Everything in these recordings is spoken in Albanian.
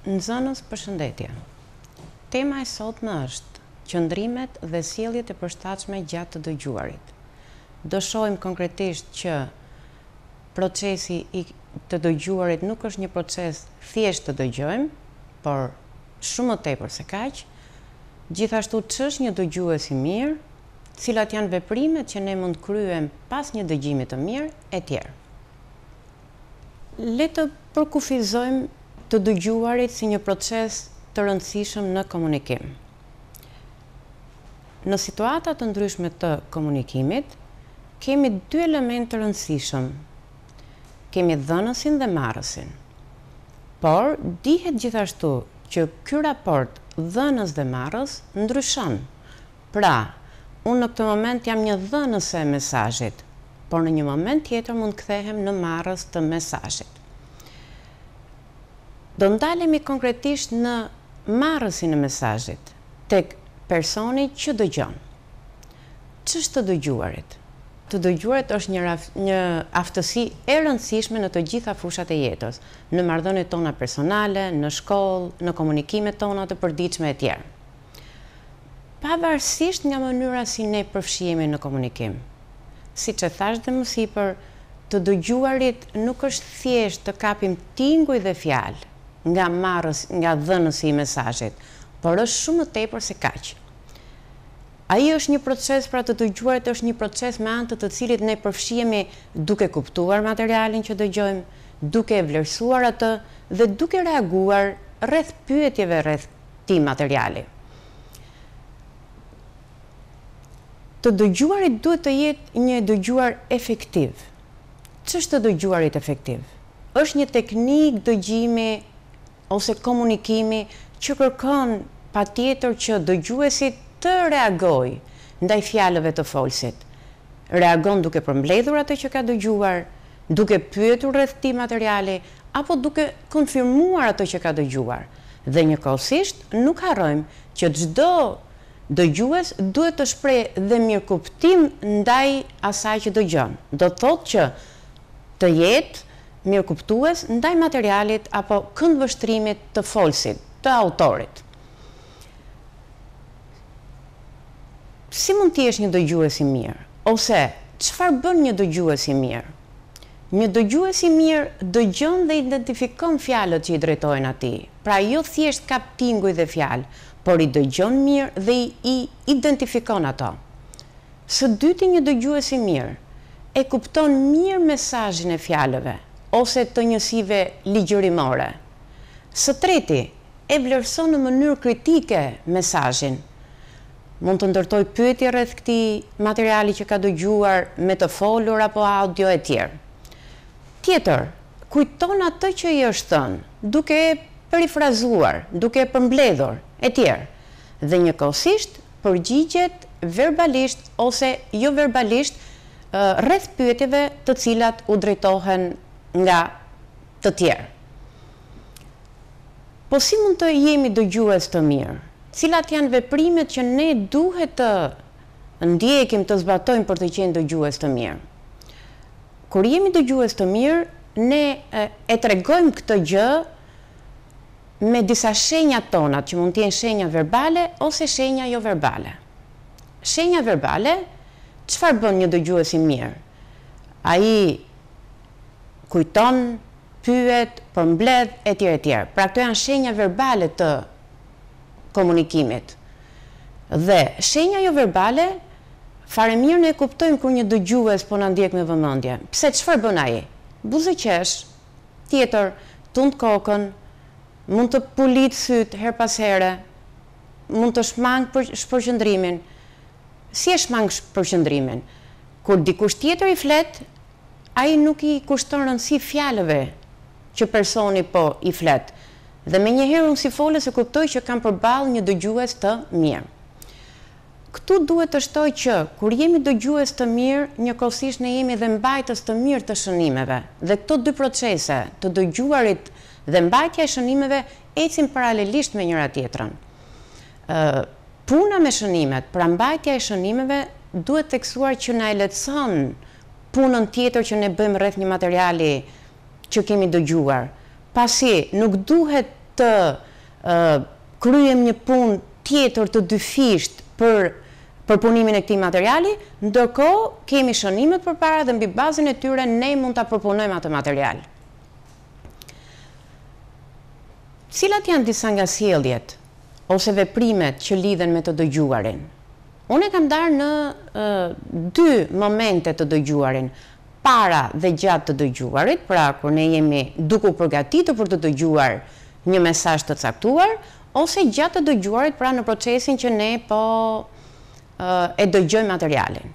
Nxënës, përshëndetje. Tema e sotme është qëndrimet dhe sjelljet e përshtatshme gjatë të dëgjuarit. Do shohim konkretisht që procesi i të dëgjuarit nuk është një proces thjesht të dëgjojmë, por shumë më tepër se kaq. Gjithashtu ç'është një dëgjues i mirë, cilat janë veprimet që ne mund kryejmë pas një dëgjimi të mirë etj. Le të përkufizojmë të dëgjuarit si një proces të rëndësishëm në komunikim. Në situata të ndryshme të komunikimit, kemi dy elementë të rëndësishëm. Kemi dhënësin dhe marrësin. Por, dihet gjithashtu që ky raport dhënës dhe marrës ndryshon. Pra, unë në këtë moment jam një dhënëse e mesazhit, por në një moment tjetër mund kthehem në marrës të mesazhit. Do ndalemi konkretisht në marrësin e mesazhit, tek personi që dëgjon. Ç'është të dëgjuarit? Të dëgjuarit është një aftësi e rëndësishme në të gjitha fushat e jetës, në marrëdhëniet tona personale, në shkollë, në komunikimet tona të përditshme etj. Pavarësisht nga mënyra si ne përfshihemi në komunikim. Siç e thash dhe më sipër, të dëgjuarit nuk është thjesht të kapim tinguj dhe fjalë nga dhënësi i mesazhit, por është shumë më tepër se kaq. Ai është një proces, pra të dëgjuarit është një proces me anë të cilit ne përfshihemi duke kuptuar materialin që dëgjojmë, duke e vlerësuar atë dhe duke reaguar rreth pyetjeve rreth këtij materiali. Të dëgjuarit duhet të jetë një dëgjuar efektiv. Ç'është të dëgjuarit efektiv? Është një teknikë dëgjimi ose komunikimi që kërkon patjetër që dëgjuesi të reagojë ndaj fjalëve të folësit. Reagon duke përmbledhur atë që ka dëgjuar, duke pyetur rreth këtij materiali apo duke konfirmuar atë që ka dëgjuar. Dhe njëkohësisht nuk harrojmë që çdo dëgjues duhet të shprehë dhe mirëkuptim ndaj asaj që dëgjon. Do thotë që të jetë mirëkuptues ndaj materialit apo këndvështrimit të folësit, të autorit. Si mund të jesh një dëgjues i mirë? Ose çfarë bën një dëgjues i mirë? Një dëgjues i mirë dëgjon dhe identifikon fjalët që i drejtohen atij. Pra jo thjesht kap tinguj dhe fjalë, por i dëgjon mirë dhe i identifikon ato. Së dyti, një dëgjues i mirë e kupton mirë mesazhin e fjalëve ose të njësive ligjërimore. Së treti, e vlerëson në mënyrë kritike mesazhin. Mund të ndërtoj pyetje rreth këtij materiali që ka dëgjuar me të folur apo audio e tjerë. Tjetër, kujton atë që i është thënë, duke e perifrazuar, duke e përmbledhur e tjerë. Dhe njëkohësisht përgjigjet verbalisht ose jo verbalisht rreth pyetjeve të cilat u drejtohen nga të tjerë. Po si mund të jemi dëgjues të mirë? Cilat janë veprimet që ne duhet të ndjekim, të zbatojmë për të qenë dëgjues të mirë? Kur jemi dëgjues të mirë, ne e tregojmë këtë gjë me disa shenja tona, që mund të jenë shenja verbale ose shenja jo verbale. Shenja verbale, çfarë bën një dëgjues i mirë? Ai kujton, pyet, përmbledh etj. Pra këto janë shenja verbale të komunikimit. Dhe shenja jo verbale, fare mirë ne kuptojmë kur një dëgjues po na ndjek me vëmendje. Pse, çfarë bën ai? Buzëqesh, tjetër, tund kokën, mund të pulit syt her pas here, mund të shmang përqendrimin. Si e shmang përqendrimin? Kur dikush tjetër i flet, ai nuk i kushton rëndësi fjalëve që personi po i flet. Dhe menjëherë unë si folës e kuptoj që kam përballë një dëgjues të mirë. Këtu duhet të shtoj që kur jemi dëgjues të mirë, njëkohësisht ne jemi dhe mbajtës të mirë të shënimeve. Dhe këto dy procese, të dëgjuarit dhe mbajtja e shënimeve, ecin paralelisht me njëra tjetrën. Puna me shënimet, pra mbajtja e shënimeve, duhet theksuar që na e lehtëson punën tjetër që ne bëjmë rreth një materiali që kemi dëgjuar. Pasi nuk duhet të kryem një punë tjetër të dyfisht për përpunimin e këtij materiali, ndërkohë kemi shënimet përpara dhe mbi bazën e tyre ne mund ta përpunojmë atë material. Cilat janë disa nga sjelljet ose veprimet që lidhen me të dëgjuarin? Unë e kam darë në dy momente të dëgjuarin, para dhe gjatë të dëgjuarit, pra kur ne jemi duke u përgatitur për të dëgjuar një mesazh të caktuar, ose gjatë të dëgjuarit, pra në procesin që ne e dëgjojmë materialin.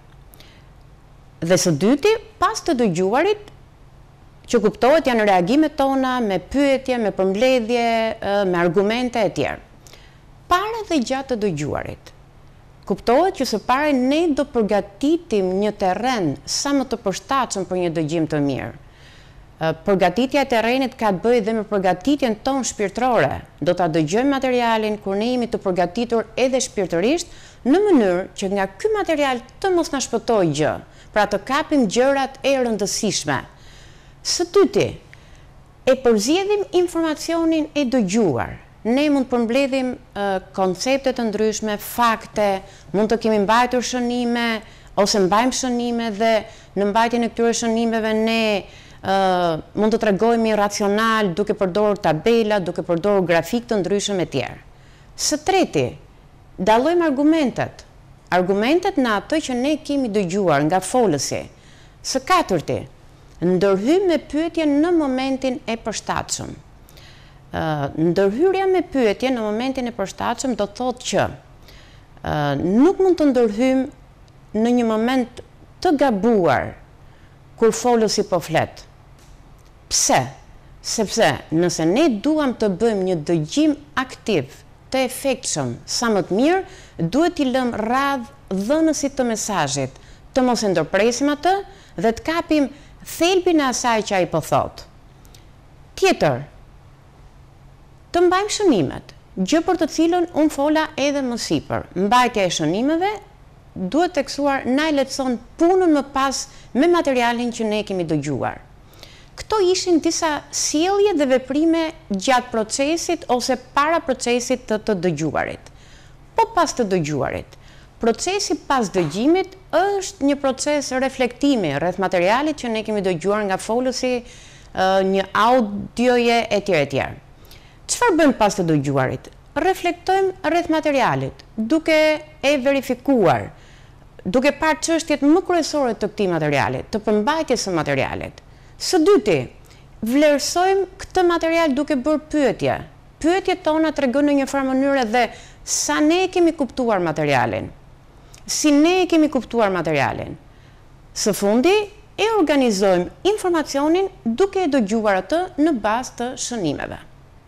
Dhe së dyti, pas të dëgjuarit, që kuptohet janë reagimet tona me pyetje, me përmbledhje, me argumente e tjerë. Para dhe gjatë të dëgjuarit, kuptohet që së pare ne do përgatitim një terren sa më të përshtatshëm për një dëgjim të mirë. Përgatitja e terrenit ka të bëjë dhe me përgatitjen tonë shpirtërore. Do ta dëgjojmë materialin kur ne jemi të përgatitur edhe shpirtërisht, në mënyrë që nga ky material të mos na shpëtojë gjë, pra të kapim gjërat e rëndësishme. Së dyti, e përzjedhim informacionin e dëgjuar. Ne mund përmbledhim koncepte të ndryshme, fakte, mund të kemi mbajtur shënime ose mbajmë shënime dhe në mbajtjen e këtyre shënimeve ne mund të tregojmë racional duke përdorur tabela, duke përdorur grafik të ndryshëm e tjerë. Së treti, dallojmë argumentet. Argumentet në atë që ne kemi dëgjuar nga folësi. Së katërti, ndërhyjmë me pyetje në momentin e përshtatshëm. Ndërhyrja me pyetje në momentin e përshtatshëm do thotë që nuk mund të ndërhyjmë në një moment të gabuar kur folësi po flet. Pse? Sepse nëse ne duam të bëjmë një dëgjim aktiv, të efektshëm, sa më të mirë, duhet t'i lëmë radhë dhënësit të mesazhit, të mos e ndërpresim atë dhe të kapim thelbin e asaj që ai po thotë. Tjetër, të mbajmë shënimet, gjë për të cilën unë fola edhe më sipër. Mbajtja e shënimeve duhet teksuar na e lehtëson punën më pas me materialin që ne kemi dëgjuar. Këto ishin disa sjellje dhe veprime gjatë procesit ose para procesit të dëgjuarit. Po pas të dëgjuarit, procesi pas dëgjimit është një proces reflektimi rreth materialit që ne kemi dëgjuar nga folësi, një audioje e tjerë. Çfarë bëjmë pas të dëgjuarit? Reflektojmë rreth materialit, duke e verifikuar, duke parë çështjet më kryesore të këtij materiali, të përmbajtjes së materialit. Së dyti, vlerësojmë këtë material duke bërë pyetje. Pyetjet tona tregojnë në një farë mënyrë dhe sa ne kemi kuptuar materialin. Si ne kemi kuptuar materialin. Së fundi, e organizojmë informacionin duke e dëgjuar atë në bazë të shënimeve.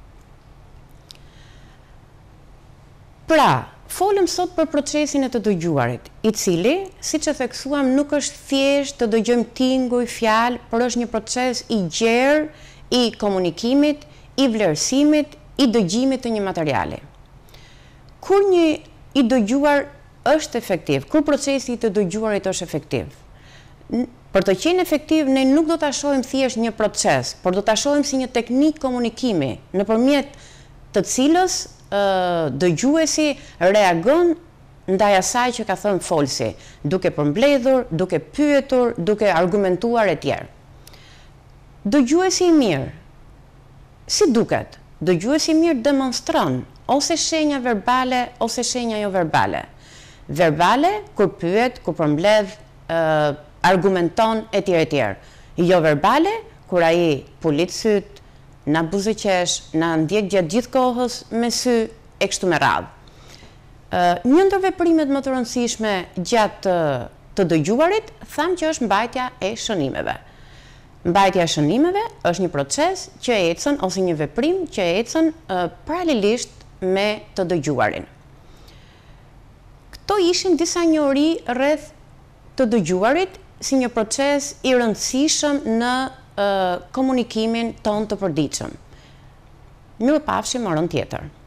Pra, folëm sot për procesin e të dëgjuarit, i cili, siç e theksuam, nuk është thjesht të dëgjojmë tinguj, fjalë, por është një proces i gjerë i komunikimit, i vlerësimit, i dëgjimit të një materiali. Kur një i dëgjuar është efektiv, kur procesi i të dëgjuarit është efektiv, për të qenë efektiv, ne nuk do ta shohim thjesht një proces, por do ta shohim si një teknikë komunikimi, nëpërmjet të cilës dëgjuesi reagon ndaj asaj që ka thënë folësi, duke përmbledhur, duke pyetur, duke argumentuar e tjerë. Dëgjuesi i mirë, si duket? Dëgjuesi i mirë demonstron ose shenja verbale ose shenja jo verbale. Verbale kur pyet, kur përmbledh, argumenton e tjerë. Jo verbale kur ai pulit syt, na buzëqesh, na ndjek gjatë gjithë kohës me sy e kështu me radhë. Një ndër veprimet më të rëndësishme gjatë të dëgjuarit, tham që është mbajtja e shënimeve. Mbajtja e shënimeve është një proces që ecën ose një veprim që ecën paralelisht me të dëgjuarin. Këto ishin disa njohuri rreth të dëgjuarit si një proces i rëndësishëm në komunikimin ton të përditshëm. Mirupafshim orën tjetër.